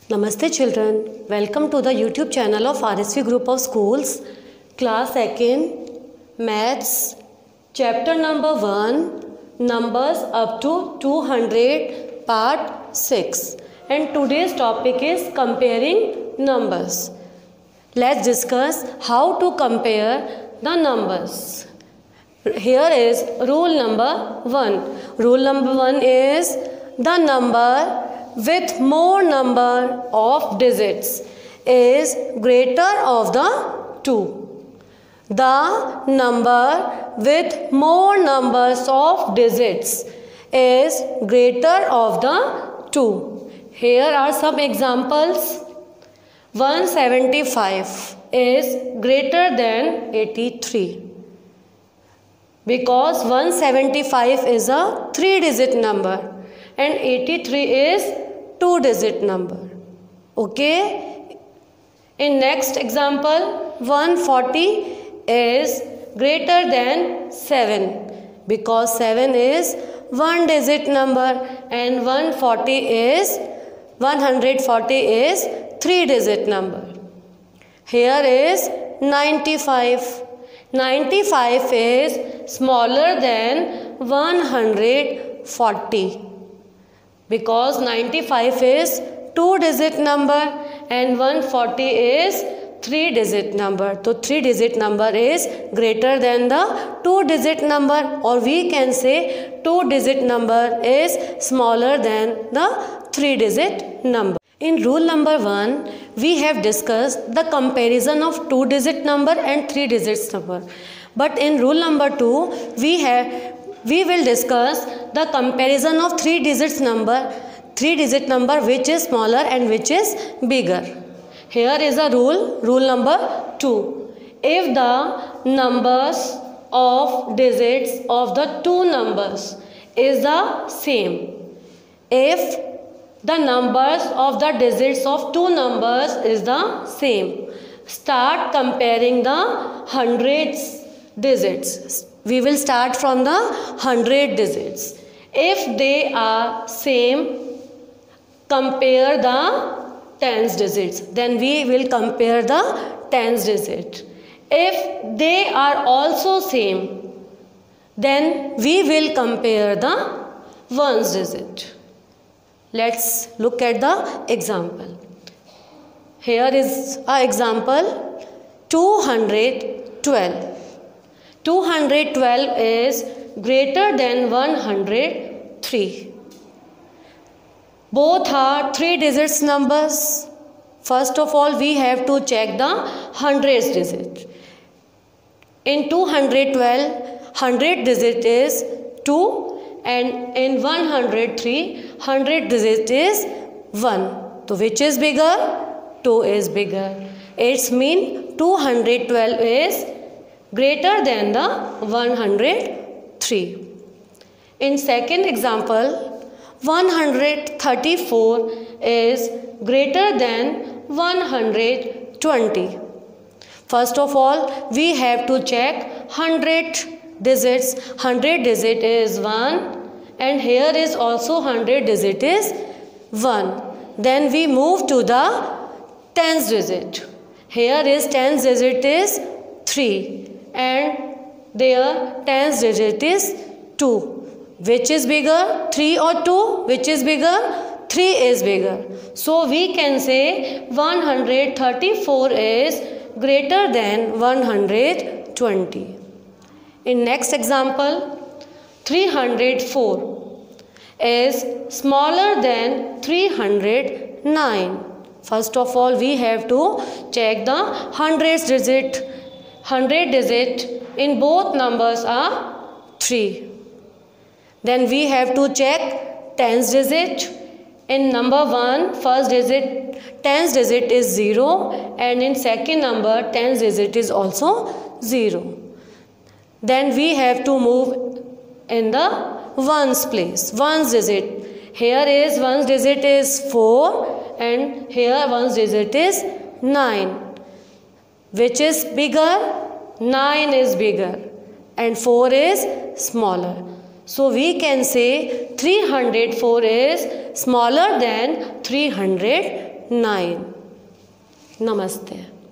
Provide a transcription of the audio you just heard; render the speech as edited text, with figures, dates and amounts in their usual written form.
Namaste children, welcome to the YouTube channel of RSV Group of Schools, Class 2nd, Maths, Chapter number 1, Numbers up to 200, Part 6. And today's topic is comparing numbers. Let's discuss how to compare the numbers. Here is rule number 1. Rule number 1 is the number with more number of digits is greater of the 2. The number with more numbers of digits is greater of the 2. Here are some examples. 175 is greater than 83 because 175 is a 3-digit number and 83 is 2-digit number. Okay. In next example, 140 is greater than 7 because 7 is 1-digit number and 140 is 3-digit number. Here is 95. 95 is smaller than 140 because 95 is 2-digit number and 140 is 3-digit number. So 3-digit number is greater than the 2-digit number, or we can say 2-digit number is smaller than the 3-digit number. In rule number 1, we have discussed the comparison of 2-digit number and 3-digit number. But in rule number 2, we will discuss the comparison of 3-digit number which is smaller and which is bigger. Here is a rule number 2. If the numbers of digits of the two numbers is the same, if the numbers of the digits of two numbers is the same, start comparing the hundreds digits. We will start from the 100 digits. If they are same, compare the tens digits. Then we will compare the tens digit. If they are also same, then we will compare the ones digit. Let's look at the example. Here is an example. 212. 212 is greater than 103. Both are 3-digit numbers. First of all, we have to check the hundreds digit. In 212, 100 digit is 2 and in 103, 100 digit is 1. So which is bigger? 2 is bigger. It means 212 is greater than the 103. In second example, 134 is greater than 120. First of all, we have to check 100 digits. 100 digit is 1 and here is also 100 digit is 1. Then we move to the tens digit. Here is tens digit is 3 and there tens digit is 2. Which is bigger, 3 or 2? Which is bigger? 3 is bigger. So we can say 134 is greater than 120. In next example, 304 is smaller than 309. First of all, we have to check the hundreds digit. 100 digit in both numbers are 3. Then we have to check tens digit. In number 1, first digit, tens digit is 0 and in second number, tens digit is also 0. Then we have to move in the ones place. Ones digit. Here is ones digit is 4 and here ones digit is 9. Which is bigger? 9 is bigger and 4 is smaller. So we can say 304 is smaller than 320. 9. Namaste.